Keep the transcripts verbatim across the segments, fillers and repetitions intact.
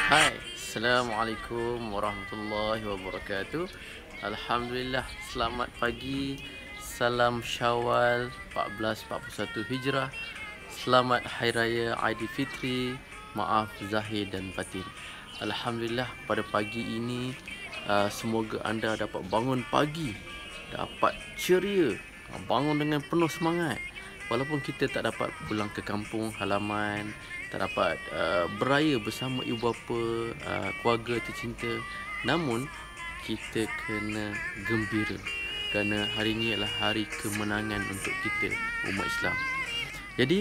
Hai, Assalamualaikum warahmatullahi wabarakatuh. Alhamdulillah, selamat pagi. Salam Syawal seribu empat ratus empat puluh satu Hijrah. Selamat Hari Raya Aidilfitri. Maaf zahir dan batin. Alhamdulillah, pada pagi ini uh, semoga anda dapat bangun pagi, dapat ceria, bangun dengan penuh semangat. Walaupun kita tak dapat pulang ke kampung halaman, tak dapat uh, beraya bersama ibu bapa, uh, keluarga tercinta, namun kita kena gembira kerana hari ini adalah hari kemenangan untuk kita, umat Islam. Jadi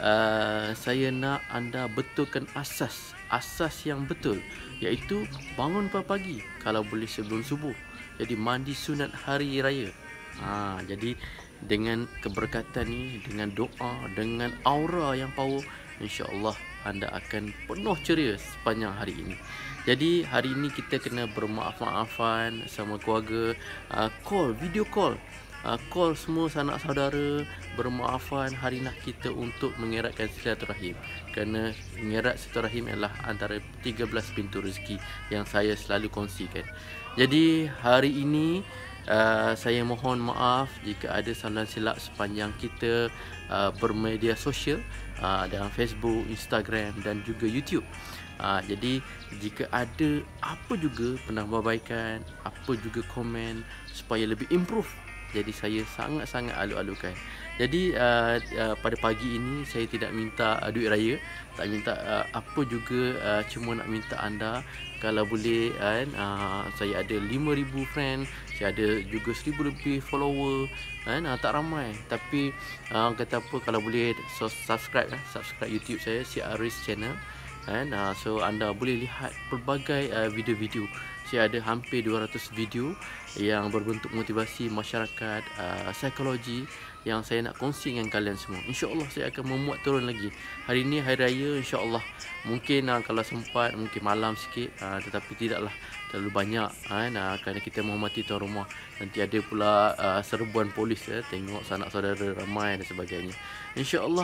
uh, saya nak anda betulkan asas asas yang betul, iaitu bangun pagi, kalau boleh sebelum subuh. Jadi mandi sunat hari raya. Ha, jadi dengan keberkatan ni, dengan doa, dengan aura yang power, insya-Allah anda akan penuh ceria sepanjang hari ini. Jadi hari ini kita kena bermaaf-maafan sama keluarga, uh, call, video call. Uh, call semua sanak saudara, bermaafan hari nak kita untuk mengeratkan silaturahim. Kerana mengerat silaturahim adalah antara tiga belas pintu rezeki yang saya selalu kongsikan. Jadi hari ini Uh, saya mohon maaf jika ada salah silap sepanjang kita uh, bermedia sosial uh, dalam Facebook, Instagram dan juga YouTube. Uh, jadi jika ada apa juga penambahbaikan, apa juga komen supaya lebih improve, jadi saya sangat-sangat alu-alukan. Jadi uh, uh, pada pagi ini saya tidak minta uh, duit raya, tak minta uh, apa juga, uh, cuma nak minta anda kalau boleh kan, uh, saya ada lima ribu friend, saya ada juga seribu lebih follower kan, uh, tak ramai, tapi uh, kata apa, kalau boleh so, subscribe eh, subscribe YouTube saya, Si Aris Channel kan. Uh, so anda boleh lihat pelbagai uh, video-video. Saya ada hampir dua ratus video yang berbentuk motivasi masyarakat, uh, psikologi yang saya nak kongsi dengan kalian semua. InsyaAllah saya akan memuat turun lagi. Hari ini hari raya, insyaAllah mungkin uh, kalau sempat mungkin malam sikit, uh, tetapi tidaklah terlalu banyak kan, uh, kerana kita menghormati tuan rumah. Nanti ada pula uh, serbuan polis ya, tengok sanak saudara ramai dan sebagainya. InsyaAllah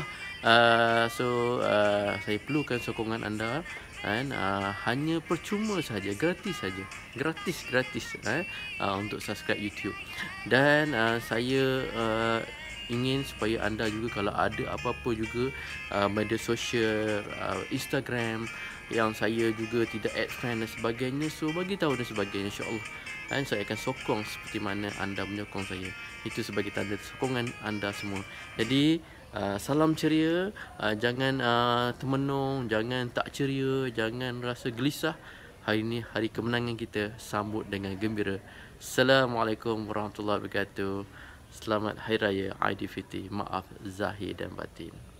uh, so uh, saya perlukan sokongan anda kan, uh, hanya percuma saja, gratis saja, gratis gratis eh, uh, untuk subscribe YouTube. Dan uh, saya uh, ingin supaya anda juga kalau ada apa-apa juga uh, media sosial, uh, Instagram yang saya juga tidak add friend dan sebagainya, so bagi tahu dan sebagainya, insya-Allah dan saya akan sokong seperti mana anda menyokong saya. Itu sebagai tanda sokongan anda semua. Jadi uh, salam ceria, uh, jangan uh, termenung, jangan tak ceria, jangan rasa gelisah. Hari ini hari kemenangan kita, sambut dengan gembira. Assalamualaikum warahmatullahi wabarakatuh. Selamat Hari Raya Aidilfitri. Maaf zahir dan batin.